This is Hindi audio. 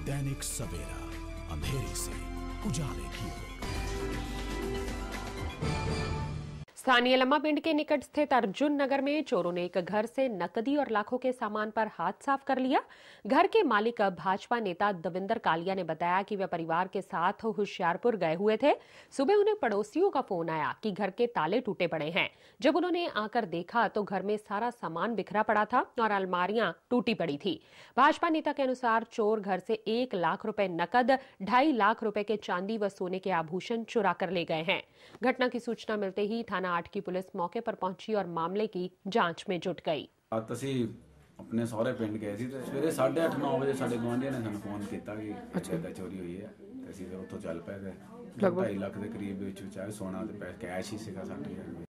दैनिक सवेरा, अंधेरे से उजाले की ओर। स्थानीय लम्मा पिंड के निकट स्थित अर्जुन नगर में चोरों ने एक घर से नकदी और लाखों के सामान पर हाथ साफ कर लिया। घर के मालिक भाजपा नेता दविंदर कालिया ने बताया कि वे परिवार के साथ होशियारपुर गए हुए थे। सुबह उन्हें पड़ोसियों का फोन आया कि घर के ताले टूटे पड़े हैं। जब उन्होंने आकर देखा तो घर में सारा सामान बिखरा पड़ा था और अलमारियां टूटी पड़ी थी। भाजपा नेता के अनुसार चोर घर से 1 लाख रुपए नकद, 2.5 लाख रुपए के चांदी व सोने के आभूषण चुरा कर ले गए हैं। घटना की सूचना मिलते ही थाना 8 की पुलिस मौके पर पहुंची और मामले की जांच में जुट गई। ਅਸੀਂ ਆਪਣੇ ਸਹੁਰੇ ਪਿੰਡ ਗਏ ਸੀ ਤੇ ਸਵੇਰੇ 8:30 9 ਵਜੇ ਸਾਡੇ ਗੁਆਂਢੀਆਂ ਨੇ ਸਾਨੂੰ ਫੋਨ ਕੀਤਾ ਕਿ ਇੱਥੇ ਚੋਰੀ ਹੋਈ ਹੈ ਤੇ ਅਸੀਂ ਫਿਰ ਉੱਥੋਂ ਚੱਲ ਪਏ। 2.5 ਲੱਖ ਦੇ ਕਰੀਬ ਵਿੱਚ ਆਏ, ਸੋਨਾ ਤੇ ਕੈਸ਼ ਹੀ ਸੀਗਾ ਸਾਡੇ।